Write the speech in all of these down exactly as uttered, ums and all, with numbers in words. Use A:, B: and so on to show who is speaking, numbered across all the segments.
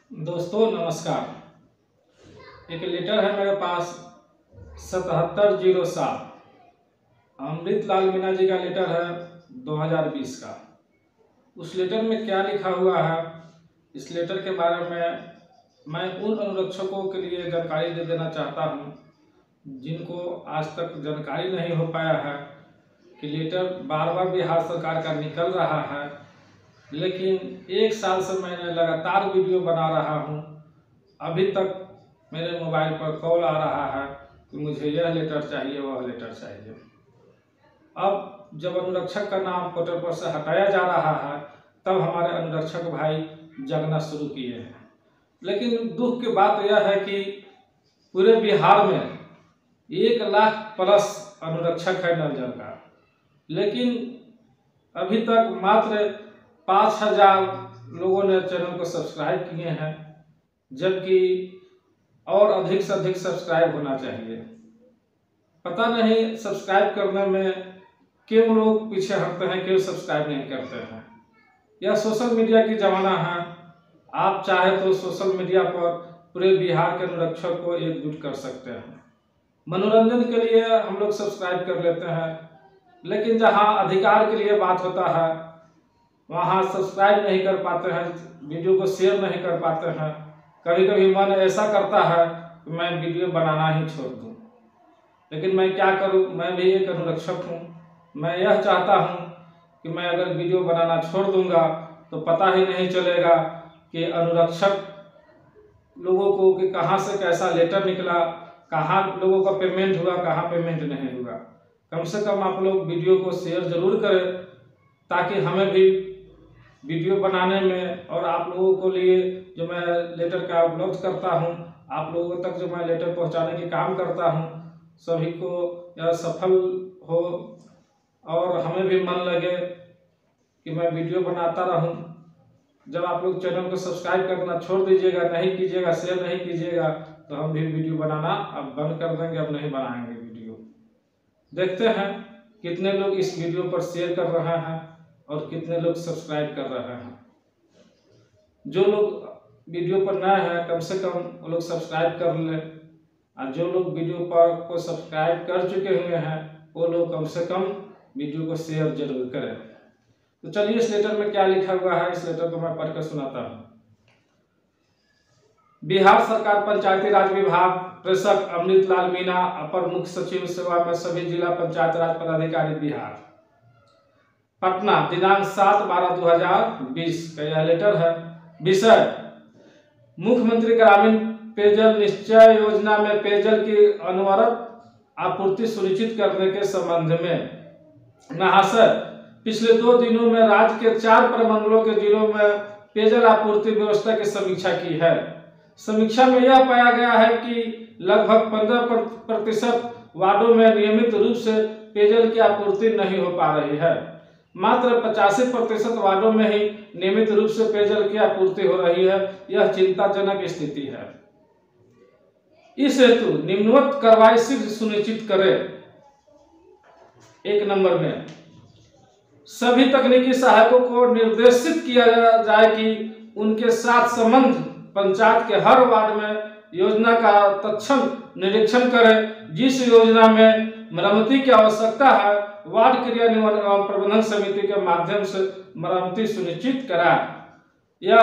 A: दोस्तों नमस्कार। एक लेटर है मेरे पास सतहत्तर जीरो सात अमृत लाल मीणा जी का लेटर है दो हज़ार बीस का। उस लेटर में क्या लिखा हुआ है, इस लेटर के बारे में मैं उन अनुरक्षकों के लिए जानकारी दे देना चाहता हूं जिनको आज तक जानकारी नहीं हो पाया है कि लेटर बार बार बिहार सरकार का निकल रहा है, लेकिन एक साल से मैंने लगातार वीडियो बना रहा हूं। अभी तक मेरे मोबाइल पर कॉल आ रहा है कि मुझे यह लेटर चाहिए, वह लेटर चाहिए। अब जब अनुरक्षक का नाम पोर्टल पर से हटाया जा रहा है तब हमारे अनुरक्षक भाई जगना शुरू किए हैं। लेकिन दुख की बात यह है कि पूरे बिहार में एक लाख प्लस अनुरक्षक है नल जल का, लेकिन अभी तक मात्र पाँच हजार लोगों ने चैनल को सब्सक्राइब किए हैं, जबकि और अधिक से अधिक सब्सक्राइब होना चाहिए। पता नहीं सब्सक्राइब करने में क्यों लोग पीछे हटते हैं, क्यों सब्सक्राइब नहीं करते हैं। यह सोशल मीडिया की जमाना है। आप चाहे तो सोशल मीडिया पर पूरे बिहार के अनुरक्षक को एकजुट कर सकते हैं। मनोरंजन के लिए हम लोग सब्सक्राइब कर लेते हैं, लेकिन जहां अधिकार के लिए बात होता है वहां सब्सक्राइब नहीं कर पाते हैं, वीडियो को शेयर नहीं कर पाते हैं। कभी कभी मन ऐसा करता है कि मैं वीडियो बनाना ही छोड़ दूं, लेकिन मैं क्या करूं, मैं भी एक अनुरक्षक हूं। मैं यह चाहता हूं कि मैं अगर वीडियो बनाना छोड़ दूंगा तो पता ही नहीं चलेगा कि अनुरक्षक लोगों को कि कहां से कैसा लेटर निकला, कहां लोगों का पेमेंट हुआ, कहां पेमेंट नहीं हुआ। कम से कम आप लोग वीडियो को शेयर जरूर करें ताकि हमें भी वीडियो बनाने में और आप लोगों को लिए जो मैं लेटर का उपलब्ध करता हूं, आप लोगों तक जो मैं लेटर पहुंचाने के काम करता हूं, सभी को यह सफल हो और हमें भी मन लगे कि मैं वीडियो बनाता रहूं। जब आप लोग चैनल को सब्सक्राइब करना छोड़ दीजिएगा, नहीं कीजिएगा, शेयर नहीं कीजिएगा, तो हम भी वीडियो बनाना अब बंद कर देंगे, अब नहीं बनाएंगे वीडियो। देखते हैं कितने लोग इस वीडियो पर शेयर कर रहे हैं और कितने लोग सब्सक्राइब कर रहे हैं। जो लोग वीडियो पर नए हैं कम से कम वो लोग सब्सक्राइब कर लें, और जो लोग वीडियो पर को सब्सक्राइब कर चुके हुए हैं वो लोग कम से कम वीडियो को शेयर जरूर करें। तो चलिए इस लेटर में क्या लिखा हुआ है, इस लेटर को मैं पढ़कर सुनाता हूँ। बिहार सरकार पंचायती राज विभाग, प्रेषक अमृत लाल मीणा, अपर मुख्य सचिव सेवा में सभी जिला पंचायत राज पदाधिकारी बिहार, पटना, दिनांक सात बारह दो हजार बीस का यह लेटर है। विषय: मुख्यमंत्री ग्रामीण पेयजल निश्चय योजना में पेयजल की अनवरत आपूर्ति सुनिश्चित करने के संबंध में। महाशय, पिछले दो दिनों में राज्य के चार प्रमंडलों के जिलों में पेयजल आपूर्ति व्यवस्था की समीक्षा की है। समीक्षा में यह पाया गया है कि लगभग पंद्रह प्रतिशत वार्डों में नियमित रूप से पेयजल की आपूर्ति नहीं हो पा रही है। मात्र पचासी प्रतिशत वार्डों में ही नियमित रूप से पेयजल की आपूर्ति हो रही है। यह चिंताजनक स्थिति है। इस हेतु निम्नवत कार्रवाई शीघ्र सुनिश्चित करें। एक नंबर में सभी तकनीकी सहायकों को निर्देशित किया जाए कि उनके साथ संबंध पंचायत के हर वार्ड में योजना का तत्क्षण निरीक्षण करें। जिस योजना में मरम्मती की आवश्यकता है वार्ड क्रियान्वयन एवं प्रबंधन समिति के माध्यम से मरम्मती सुनिश्चित कराएं। या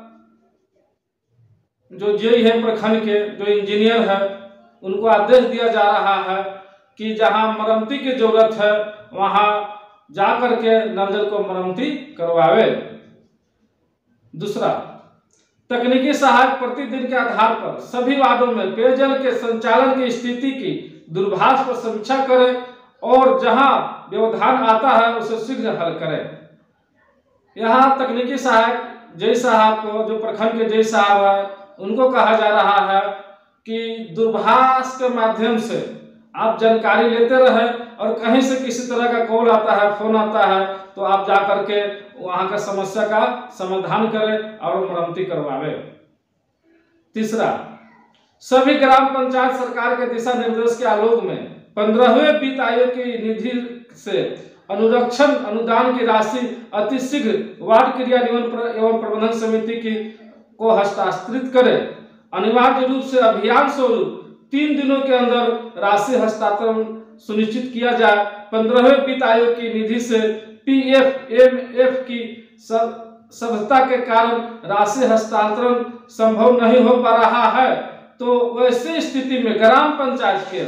A: जो जेई है प्रखंड के, जो इंजीनियर है, उनको आदेश दिया जा रहा है कि जहां मरम्मती की जरूरत है वहां जाकर के नल जल को मरम्मती करवावे। दूसरा, तकनीकी सहायक प्रतिदिन के आधार पर सभी वार्डों में पेयजल के संचालन की स्थिति की दूरभाष पर समीक्षा करें और जहां व्यवधान आता है उसे शीघ्र हल करें। यहाँ तकनीकी सहायक जय साहब को, जो प्रखंड के जय साहब है, उनको कहा जा रहा है कि दूरभाष के माध्यम से आप जानकारी लेते रहे और कहीं से किसी तरह का कॉल आता है, फोन आता है, तो आप जाकर के वहां का समस्या का समाधान करें और मरम्मती करवावे। तीसरा, सभी ग्राम पंचायत सरकार के दिशा निर्देश के आलोक में पंद्रहवें वित्त आयोग की निधि से अनुरक्षण अनुदान की राशि अतिशीघ्र वार्ड क्रियान्वयन एवं प्रबंधन समिति की को हस्तांतरित करे। अनिवार्य रूप से अभियान स्वरूप तीन दिनों के अंदर राशि हस्तांतरण सुनिश्चित किया जाए। पंद्रहवें वित्त आयोग की निधि से पी एफ एम एफ की सभ्यता के कारण राशि हस्तांतरण संभव नहीं हो पा रहा है, तो वैसी स्थिति में ग्राम पंचायत के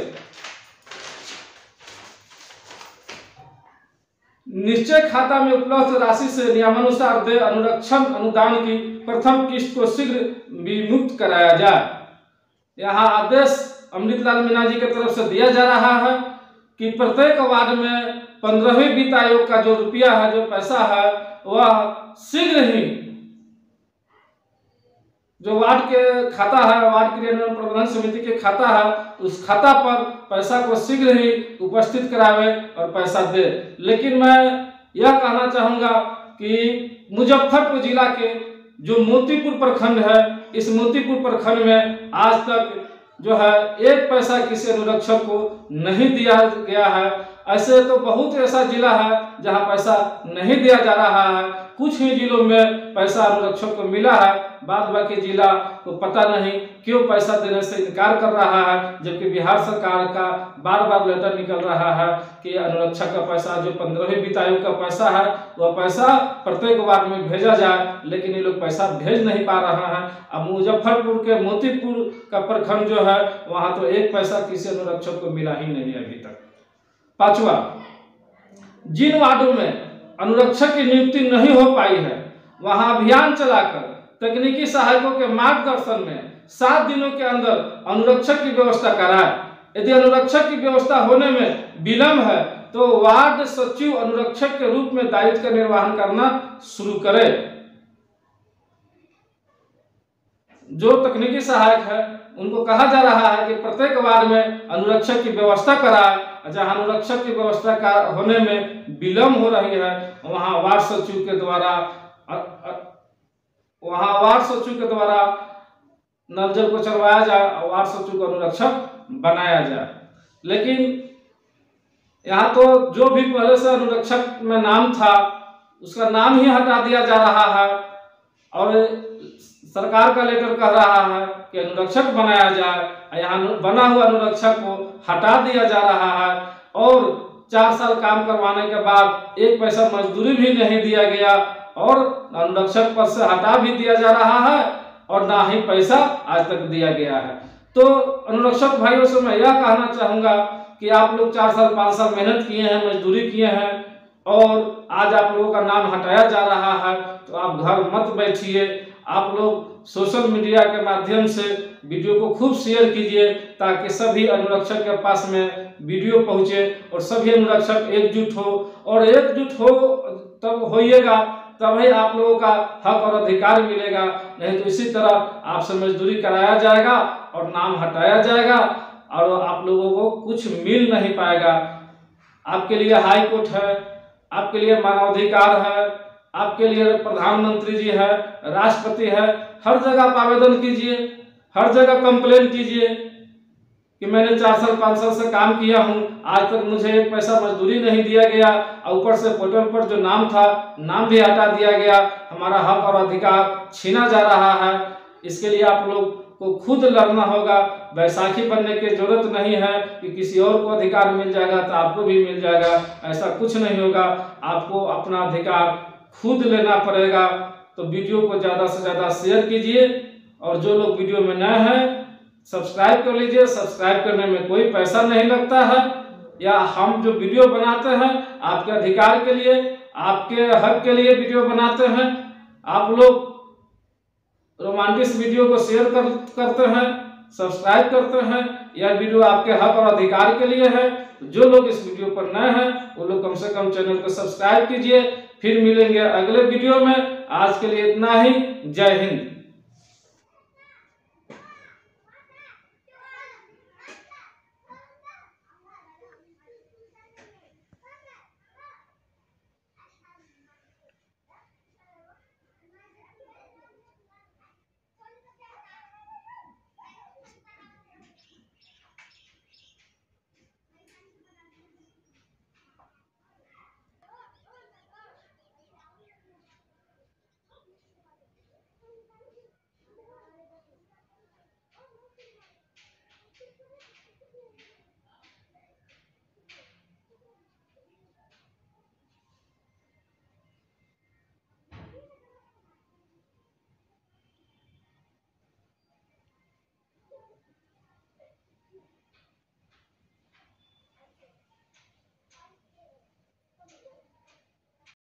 A: निश्चय खाता में उपलब्ध राशि से नियमानुसार दे अनुरक्षण अनुदान की प्रथम किस्त को शीघ्र विमुक्त कराया जाए। यहाँ आदेश अमृतलाल मीणा जी की तरफ से दिया जा रहा है कि प्रत्येक वार्ड में पंद्रहवें वित्त आयोग का जो रुपया है, जो पैसा है, वह शीघ्र ही जो वार्ड के खाता है, वार्ड क्रियान्वयन प्रबंधन समिति के खाता है, उस खाता पर पैसा को शीघ्र ही उपस्थित करावे और पैसा दे। लेकिन मैं यह कहना चाहूंगा कि मुजफ्फरपुर जिला के जो मोतीपुर प्रखंड है, इस मोतीपुर प्रखंड में आज तक जो है एक पैसा किसी अनुरक्षक को नहीं दिया गया है। ऐसे तो बहुत ऐसा जिला है जहां पैसा नहीं दिया जा रहा है। कुछ ही जिलों में पैसा अनुरक्षक को मिला है, बाद बाकी जिला को पता नहीं क्यों पैसा देने से इनकार कर रहा है, जबकि बिहार सरकार का बार बार लेटर निकल रहा है कि अनुरक्षक का पैसा, जो पंद्रहवें वित्त आयोग का पैसा है, वह पैसा प्रत्येक वार्ड में भेजा जाए, लेकिन ये लोग पैसा भेज नहीं पा रहा है। अब मुजफ्फरपुर के मोतीपुर का प्रखंड जो है, वहां तो एक पैसा किसी अनुरक्षक को मिला ही नहीं अभी तक। पांचवा, जिन वार्डों में अनुरक्षक की नियुक्ति नहीं हो पाई है, वहां अभियान चलाकर तकनीकी सहायकों के मार्गदर्शन में सात दिनों के अंदर अनुरक्षक की व्यवस्था कराए। यदि अनुरक्षक की व्यवस्था होने में विलम्ब है तो वार्ड सचिव अनुरक्षक के रूप में दायित्व का निर्वहन करना शुरू करे। जो तकनीकी सहायक है उनको कहा जा रहा है कि प्रत्येक वार्ड में अनुरक्षक की व्यवस्था कराए। जहां अनुरक्षक की व्यवस्था का होने में विलम्ब हो रही है, वहां वार्ड सचिव के द्वारा वहां वार्ड सचिव के द्वारा नल जल को चलवाया जाए और वार्ड सचिव को अनुरक्षक बनाया जाए। लेकिन यहाँ तो जो भी पहले से अनुरक्षक में नाम था, उसका नाम ही हटा दिया जा रहा है और सरकार का लेटर कह रहा है कि अनुरक्षक बनाया जाए। यहाँ बना हुआ अनुरक्षक को हटा दिया जा रहा है और चार साल काम करवाने के बाद एक पैसा मजदूरी भी नहीं दिया गया और अनुरक्षक पद से हटा भी दिया जा रहा है और ना ही पैसा आज तक दिया गया है। तो अनुरक्षक भाइयों से मैं यह कहना चाहूंगा कि आप लोग चार साल पाँच साल मेहनत किए हैं, मजदूरी किए हैं और आज आप लोगों का नाम हटाया जा रहा है, तो आप घर मत बैठिए। आप लोग सोशल मीडिया के माध्यम से वीडियो को खूब शेयर कीजिए ताकि सभी अनुरक्षक के पास में वीडियो पहुंचे और सभी अनुरक्षक एकजुट हो, और एकजुट हो तब होइएगा तभी आप लोगों का हक और अधिकार मिलेगा। नहीं तो इसी तरह आपसे मजदूरी कराया जाएगा और नाम हटाया जाएगा और आप लोगों को कुछ मिल नहीं पाएगा। आपके लिए हाई कोर्ट है, आपके लिए मानवाधिकार है, आपके लिए प्रधानमंत्री जी है, राष्ट्रपति है, हर जगह आप आवेदन कीजिए, हर जगह कंप्लेन कीजिए कि मैंने चार साल पाँच साल से काम किया हूं, आज तक मुझे एक पैसा मजदूरी नहीं दिया गया और ऊपर से पोर्टल पर जो नाम था नाम भी हटा दिया गया, हमारा हक और अधिकार छीना जा रहा है। इसके लिए आप लोग को खुद लड़ना होगा। बैसाखी बनने की जरूरत नहीं है कि किसी और को अधिकार मिल जाएगा तो आपको भी मिल जाएगा, ऐसा कुछ नहीं होगा। आपको अपना अधिकार खुद लेना पड़ेगा। तो वीडियो को ज़्यादा से ज़्यादा शेयर कीजिए और जो लोग वीडियो में नए हैं सब्सक्राइब कर लीजिए। सब्सक्राइब करने में कोई पैसा नहीं लगता है, या हम जो वीडियो बनाते हैं आपके अधिकार के लिए, आपके हक के लिए वीडियो बनाते हैं। आप लोग रोमांटिक वीडियो को शेयर कर, करते हैं, सब्सक्राइब करते हैं, यह वीडियो आपके हक और अधिकार के लिए है। जो लोग इस वीडियो पर नए हैं वो लोग कम से कम चैनल को सब्सक्राइब कीजिए। फिर मिलेंगे अगले वीडियो में। आज के लिए इतना ही। जय हिंद।